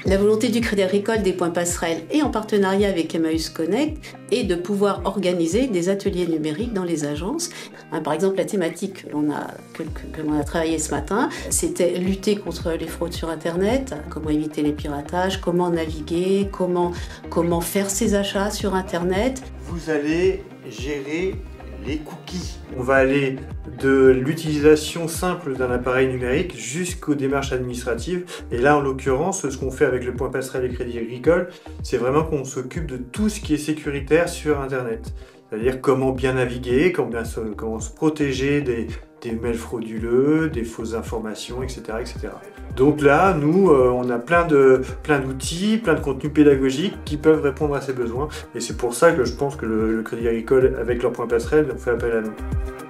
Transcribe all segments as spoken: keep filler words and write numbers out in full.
La volonté du Crédit Agricole des points passerelles et en partenariat avec Emmaüs Connect est de pouvoir organiser des ateliers numériques dans les agences. Par exemple, la thématique que l'on a, que, que l'on a travaillé ce matin, c'était lutter contre les fraudes sur Internet, comment éviter les piratages, comment naviguer, comment, comment faire ses achats sur Internet. Vous allez gérer les cookies. On va aller de l'utilisation simple d'un appareil numérique jusqu'aux démarches administratives. Et là, en l'occurrence, ce qu'on fait avec le point passerelle et Crédit Agricole, c'est vraiment qu'on s'occupe de tout ce qui est sécuritaire sur Internet. C'est-à-dire comment bien naviguer, comment, bien se, comment se protéger des, des mails frauduleux, des fausses informations, et cetera et cetera. Donc là, nous, euh, on a plein de, plein d'outils, plein de contenus pédagogiques qui peuvent répondre à ces besoins. Et c'est pour ça que je pense que le, le Crédit Agricole, avec leur point passerelle, on fait appel à nous.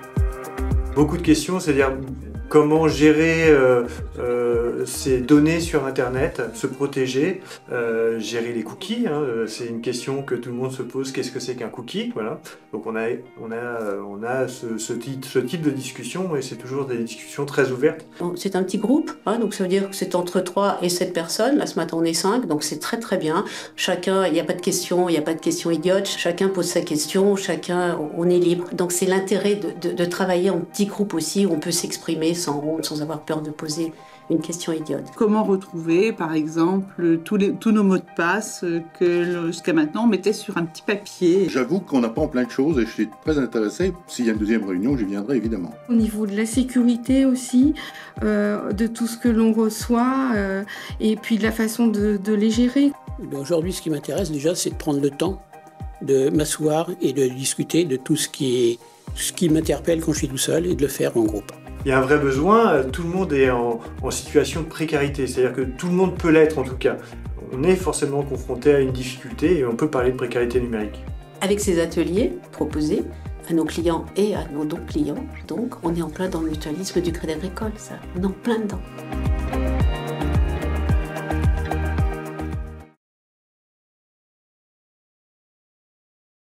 Beaucoup de questions, c'est-à-dire comment gérer euh, euh, ces données sur Internet, se protéger, euh, gérer les cookies. Hein, c'est une question que tout le monde se pose. Qu'est-ce que c'est qu'un cookie? Voilà. Donc on a, on a, on a ce, ce, type, ce type de discussion et c'est toujours des discussions très ouvertes. C'est un petit groupe, hein, donc ça veut dire que c'est entre trois et sept personnes. Là ce matin on est cinq, donc c'est très très bien. Chacun, il n'y a pas de questions, il n'y a pas de questions idiotes. Chacun pose sa question, chacun, on est libre. Donc c'est l'intérêt de, de, de travailler en petit groupe aussi où on peut s'exprimer sans honte, sans avoir peur de poser une question idiote. Comment retrouver, par exemple, tous, les, tous nos mots de passe que jusqu'à maintenant on mettait sur un petit papier? J'avoue qu'on apprend plein de choses et je suis très intéressé. S'il y a une deuxième réunion, j'y viendrai évidemment. Au niveau de la sécurité aussi, euh, de tout ce que l'on reçoit euh, et puis de la façon de, de les gérer. Aujourd'hui, ce qui m'intéresse déjà, c'est de prendre le temps de m'asseoir et de discuter de tout ce qui est, ce qui m'interpelle quand je suis tout seul et de le faire en groupe. Il y a un vrai besoin, tout le monde est en, en situation de précarité, c'est-à-dire que tout le monde peut l'être en tout cas. On est forcément confronté à une difficulté et on peut parler de précarité numérique. Avec ces ateliers proposés à nos clients et à nos non-clients, donc on est en plein dans le mutualisme du Crédit Agricole, ça. On est en plein dedans.